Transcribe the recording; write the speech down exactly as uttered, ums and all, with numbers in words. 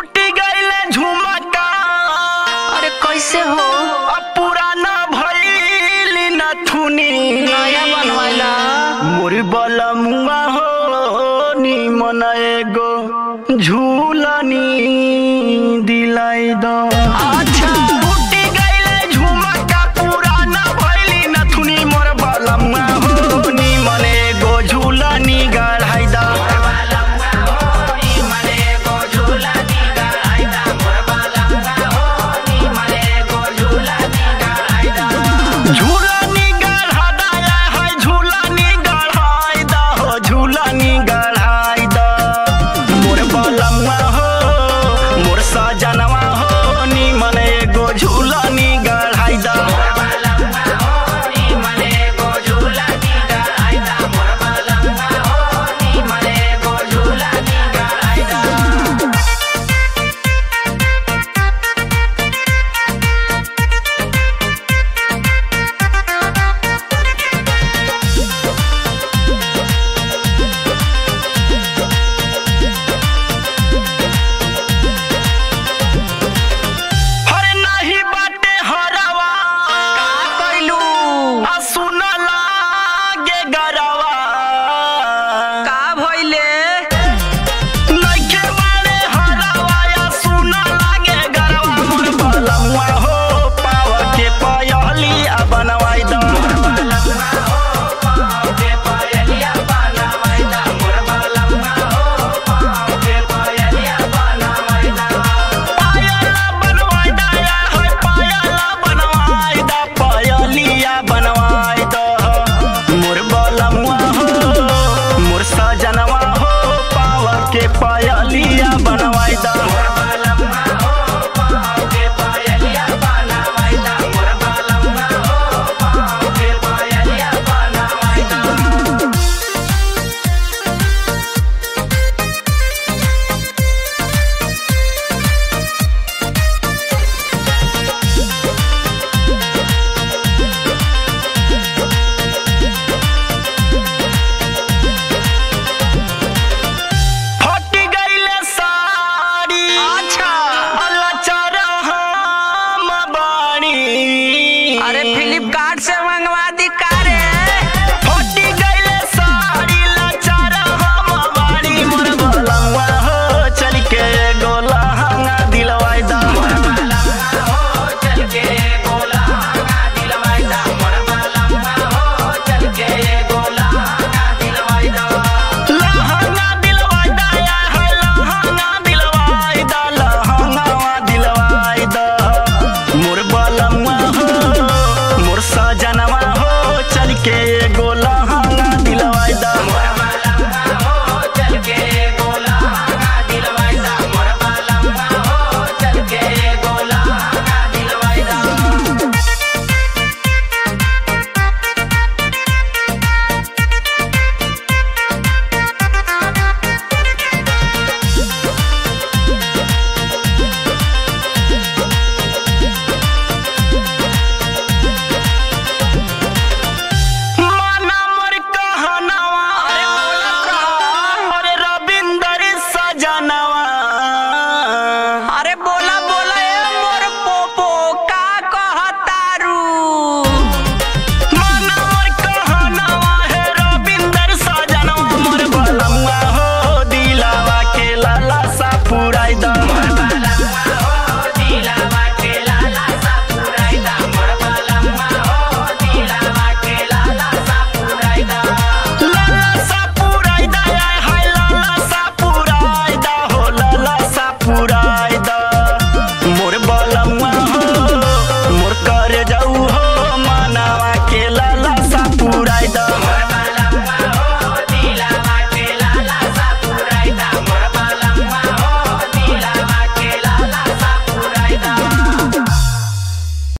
टूट गईले झुमका। अरे कैसे हो? अब पुराना भइल नथुनी नया बनवाइला। मोर बलमुआ हो निमन एगो झूलनी दिलाई दो। अच्छा टूट गईले झुमका पुराना भइल नथुनी मोर बलमुआ हो निमन एगो झूलनी गढ़ाई दो। झूलनी गढ़ा दया है झूलनी गढ़ाई द हो झूलनी गढ़ाई द। मोर बलमुआ हो मोर सजनवा हो निमन एगो झूलनी गढ़ाई द। हर नाही बाटे हरवा का कइलू? आ सुन लागे गरवा। का भइले? नइखे बाड़े हरवा आ सुन लागे गरवा। मोर बलमुआ हो पाव के पयली आ बनवाई द। पायला बनवाई द या है पायला बनवाई द पयलिया बनवाई द। मोर बलमुआ हो मोर सजनवा हो पाव के पयलिया बनवाई द। फट गईले साड़ी अच्छा अलाचार हम बाड़ी। अरे फ्लिपकार्ट से मंगवा दी का रे? फट गईले साड़ी लाचार हम बाड़ी। मोर बलमुआ हो चल के एगो लहंगा दिलवाई द। लहंगा दिलवाई द या है लहंगा दिलवाई द लहंगावा दिलवाई द। मोर बलमुआ हो मोर सजनवा हो चल के एगो लहंगा दिलवाई द। माना मोर कहनवा अरे बोलत रहो। अरे रविंदर सजनवा। अरे बोला बोला ए मोर पोपो का कहतारू? माना मोर कहनवा है रविंदर सजनवा। मोर बलमुआ हो दिलावा के लाला सा पुराई द।